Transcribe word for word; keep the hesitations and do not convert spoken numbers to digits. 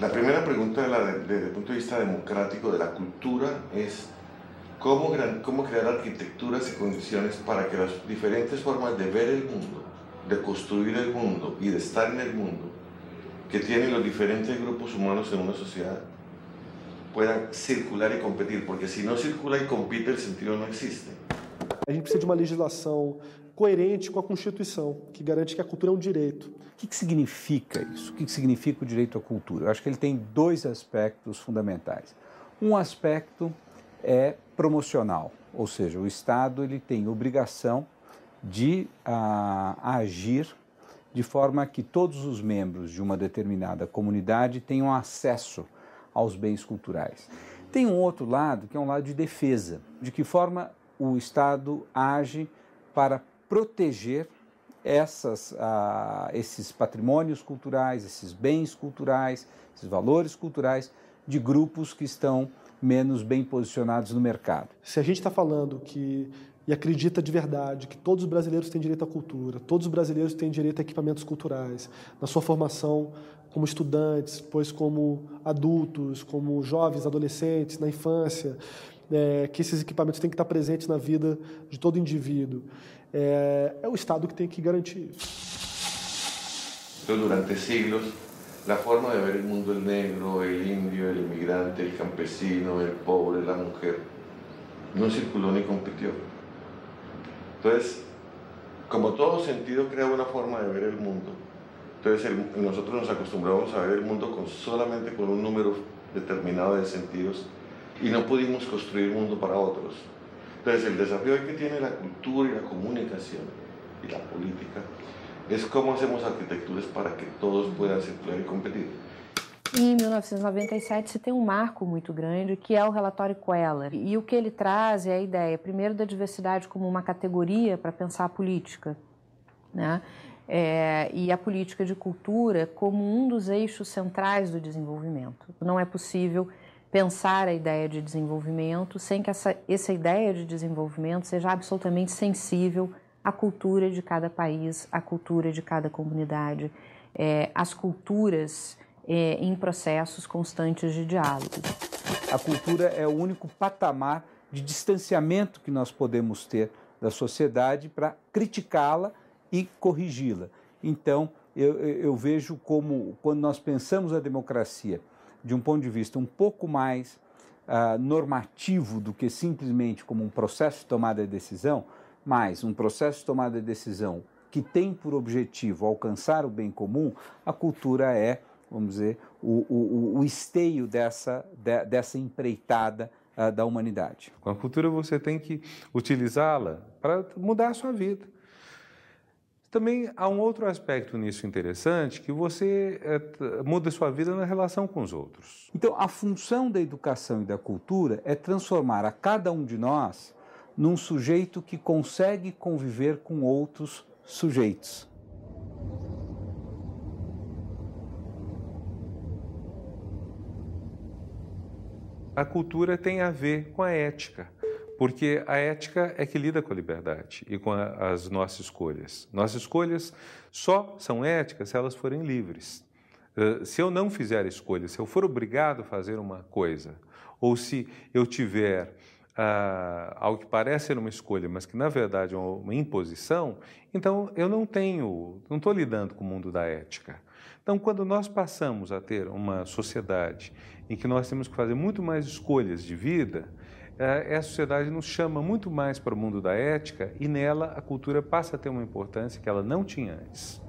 La primera pregunta de la, de, desde el punto de vista democrático de la cultura es cómo, cómo crear arquitecturas y condiciones para que las diferentes formas de ver el mundo, de construir el mundo y de estar en el mundo que tienen los diferentes grupos humanos en una sociedad puedan circular e competir, porque se não circula e compite, o sentido não existe. A gente precisa de uma legislação coerente com a Constituição, que garante que a cultura é um direito. O que, que significa isso? O que, que significa o direito à cultura? Eu acho que ele tem dois aspectos fundamentais. Um aspecto é promocional, ou seja, o Estado ele tem obrigação de a, agir de forma que todos os membros de uma determinada comunidade tenham acesso aos bens culturais. Tem um outro lado, que é um lado de defesa, de que forma o Estado age para proteger essas, ah, esses patrimônios culturais, esses bens culturais, esses valores culturais de grupos que estão menos bem posicionados no mercado. Se a gente está falando que, e acredita de verdade, que todos os brasileiros têm direito à cultura, todos os brasileiros têm direito a equipamentos culturais, na sua formação como estudantes, depois como adultos, como jovens, adolescentes, na infância, é, que esses equipamentos têm que estar presentes na vida de todo indivíduo. É, é o Estado que tem que garantir isso. Então, durante siglos, a forma de ver o mundo, o negro, o índio, o imigrante, o campesino, o pobre, a mulher, não circulou nem competiu. Então, como todo sentido crea uma forma de ver o mundo, entonces el, nosotros nos acostumbramos a ver el mundo con, solamente con un número determinado de sentidos y no pudimos construir mundo para otros. Entonces el desafío que tiene la cultura y la comunicación y la política es cómo hacemos arquitecturas para que todos puedan circular y competir. Em mil novecentos e noventa e sete se tem um marco muito grande que é o relatório Queller. E o que ele traz é a ideia, primeiro, da diversidade como uma categoria para pensar a política, né? É, e a política de cultura como um dos eixos centrais do desenvolvimento. Não é possível pensar a ideia de desenvolvimento sem que essa, essa ideia de desenvolvimento seja absolutamente sensível à cultura de cada país, à cultura de cada comunidade, é, às culturas é, em processos constantes de diálogo. A cultura é o único patamar de distanciamento que nós podemos ter da sociedade para criticá-la e corrigi-la. Então, eu, eu vejo como, quando nós pensamos a democracia de um ponto de vista um pouco mais uh, normativo do que simplesmente como um processo de tomada de decisão, mas um processo de tomada de decisão que tem por objetivo alcançar o bem comum, a cultura é, vamos dizer, o, o, o esteio dessa, de, dessa empreitada uh, da humanidade. Com a cultura você tem que utilizá-la para mudar a sua vida. Também há um outro aspecto nisso interessante, que você é, muda a sua vida na relação com os outros. Então, a função da educação e da cultura é transformar a cada um de nós num sujeito que consegue conviver com outros sujeitos. A cultura tem a ver com a ética. Porque a ética é que lida com a liberdade e com a, as nossas escolhas. Nossas escolhas só são éticas se elas forem livres. Uh, se eu não fizer a escolha, se eu for obrigado a fazer uma coisa, ou se eu tiver uh, algo que parece ser uma escolha, mas que na verdade é uma, uma imposição, então eu não tenho, não estou lidando com o mundo da ética. Então, quando nós passamos a ter uma sociedade em que nós temos que fazer muito mais escolhas de vida, a sociedade nos chama muito mais para o mundo da ética e nela a cultura passa a ter uma importância que ela não tinha antes.